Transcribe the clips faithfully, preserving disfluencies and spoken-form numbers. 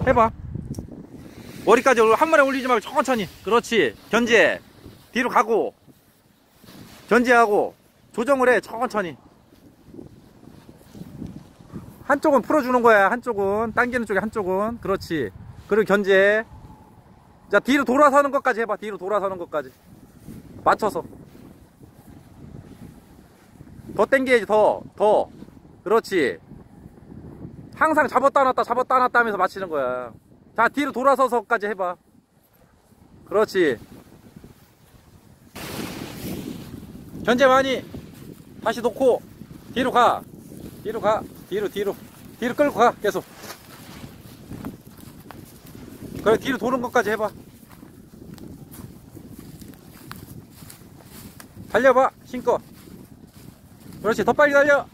해봐. 머리까지 한 번에 올리지 말고 천천히. 그렇지. 견제. 뒤로 가고 견제하고 조정을 해. 천천히. 한쪽은 풀어주는 거야. 한쪽은 당기는 쪽에 한쪽은. 그렇지. 그리고 견제. 자, 뒤로 돌아서는 것까지 해봐. 뒤로 돌아서는 것까지 맞춰서 더 당겨야지. 더 더. 그렇지. 항상 잡았다 놨다 잡았다 놨다 하면서 맞히는 거야. 자, 뒤로 돌아서서까지 해봐. 그렇지. 견제 많이. 다시 놓고 뒤로 가. 뒤로 가. 뒤로 뒤로 뒤로 끌고 가. 계속. 그래, 뒤로 도는 것까지 해봐. 달려봐. 신고. 그렇지. 더 빨리 달려.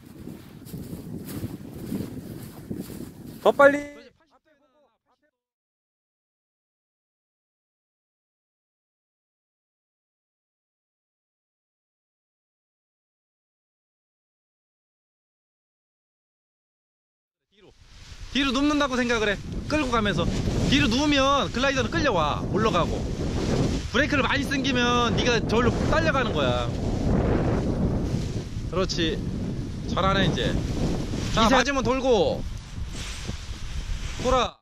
더 빨리. 뒤로 뒤로 눕는다고 생각을 해. 끌고 가면서 뒤로 누우면 글라이더는 끌려와. 올라가고 브레이크를 많이 당기면 네가 저기로 딸려가는 거야. 그렇지. 잘하네 이제. 자, 이제 맞으면 돌고 돌아.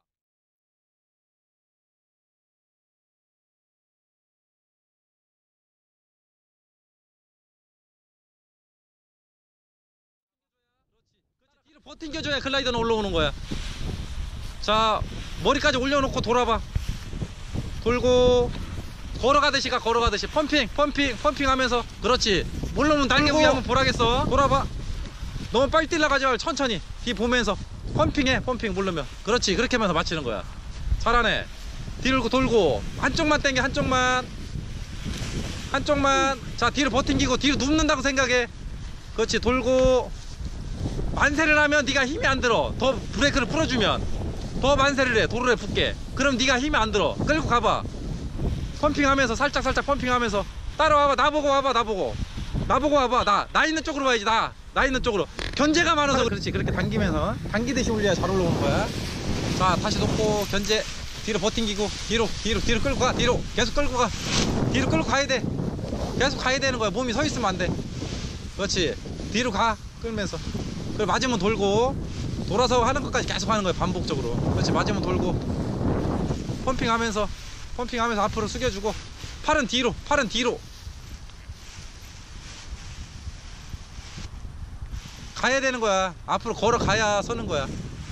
뒤로 버팅겨줘야 글라이더는 올라오는 거야. 자, 머리까지 올려놓고 돌아봐. 돌고 걸어가듯이 가. 걸어가듯이 펌핑 펌핑 펌핑 하면서. 그렇지. 물론 날개부위 한번 보라겠어. 돌아봐. 너무 빨리 뛰려가지 말고 천천히 뒤 보면서 펌핑해. 펌핑 모르면. 그렇지. 그렇게 하면서 맞추는 거야. 잘하네. 뒤로 돌고 한쪽만 당겨. 한쪽만 한쪽만. 자, 뒤로 버팅기고 뒤로 눕는다고 생각해. 그렇지. 돌고 만세를 하면 네가 힘이 안 들어. 더 브레이크를 풀어주면 더 만세를 해. 도로에 붙게. 그럼 네가 힘이 안 들어. 끌고 가봐. 펌핑하면서 살짝 살짝 펌핑하면서 따라와봐. 나보고 와봐. 나보고 나보고 와봐. 나 나 있는 쪽으로 와야지. 나 나 있는 쪽으로. 견제가 많아서 그렇지. 그렇게 당기면서 당기듯이 올려야 잘 올라오는 거야. 자, 다시 놓고 견제. 뒤로 버팅기고 뒤로 뒤로 뒤로 끌고 가. 뒤로 계속 끌고 가. 뒤로 끌고 가야 돼. 계속 가야 되는 거야. 몸이 서 있으면 안 돼. 그렇지. 뒤로 가. 끌면서. 그리고 맞으면 돌고 돌아서 하는 것까지 계속 하는 거야. 반복적으로. 그렇지. 맞으면 돌고 펌핑하면서 펌핑하면서 앞으로 숙여주고 팔은 뒤로. 팔은 뒤로 가야 되는 거야. 앞으로 걸어가야 서는 거야.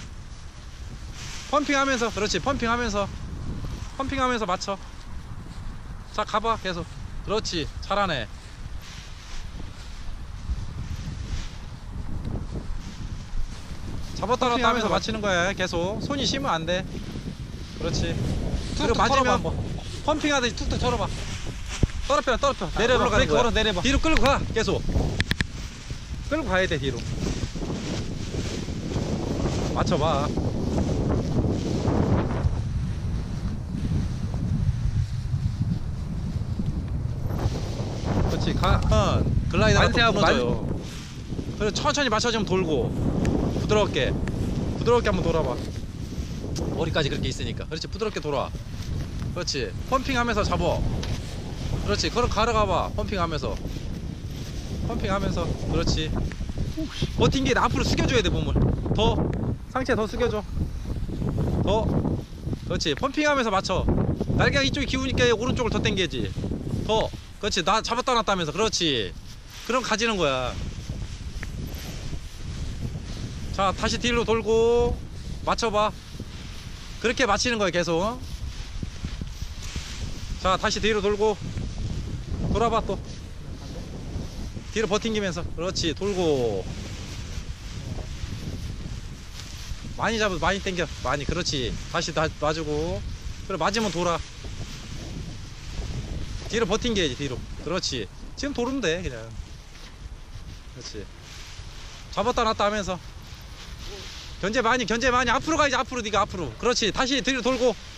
펌핑하면서. 그렇지. 펌핑하면서 펌핑하면서 맞춰. 자, 가봐. 계속. 그렇지. 잘하네. 잡았다 놨다 하면서 맞히는 거야. 계속. 손이 쉬면 안 돼. 그렇지. 그리고 맞으면 펌핑하듯이 툭툭 털어봐. 떨어펴 떨어펴. 아, 내려봐. 브레이크 걸어 내려봐. 뒤로 끌고 가. 계속 끌고 가야 돼. 뒤로 맞춰봐. 그렇지. 가. 어, 글라이더가 또 무너져요. 그리고 천천히 맞춰주면 돌고 부드럽게 부드럽게 한번 돌아봐. 머리까지 그렇게 있으니까. 그렇지. 부드럽게 돌아. 그렇지. 펌핑하면서 잡어. 그렇지. 걸어 가러가봐. 펌핑하면서 펌핑하면서. 그렇지. 버틴 게 앞으로 숙여줘야 돼. 몸을 더 상체 더 숙여줘. 더. 그렇지. 펌핑하면서 맞춰. 날개가 이쪽이 기우니까 오른쪽을 더 당겨야지. 더. 그렇지. 나 잡았다 놨다 하면서. 그렇지. 그럼 가지는 거야. 자, 다시 뒤로 돌고 맞춰봐. 그렇게 맞히는 거야. 계속. 자, 다시 뒤로 돌고 돌아봐. 또 뒤로 버팅기면서. 그렇지. 돌고 많이 잡아. 많이 당겨. 많이. 그렇지. 다시 나, 놔주고. 그래. 맞으면 돌아. 뒤로 버팅겨야지. 뒤로. 그렇지. 지금 돌으면 돼. 그냥. 그렇지. 잡았다 놨다 하면서 견제 많이. 견제 많이. 앞으로 가야지. 앞으로. 네가 앞으로. 그렇지. 다시 뒤로 돌고